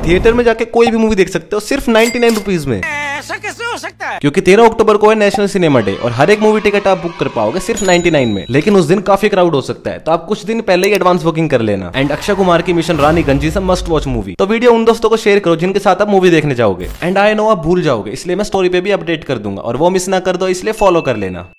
Theatre में जाके कोई भी मूवी देख सकते हो सिर्फ 99 रुपीज में। ऐसा कैसे हो सकता है? क्योंकि 13 अक्टूबर को है नेशनल सिनेमा डे और हर एक मूवी टिकट आप बुक कर पाओगे सिर्फ 99 में। लेकिन उस दिन काफी क्राउड हो सकता है, तो आप कुछ दिन पहले ही एडवांस बुकिंग कर लेना। एंड अक्षय कुमार की mission Raniganj is a must watch movie. तो वीडियो उन दोस्तों को शेयर करो जिनके साथ आप मूवी देखने जाओगे। एंड आई नो आप भूल जाओगे, इसलिए मैं स्टोरी पे भी अपडेट कर दूंगा, और वो मिस ना कर दो इसलिए फॉलो कर लेना।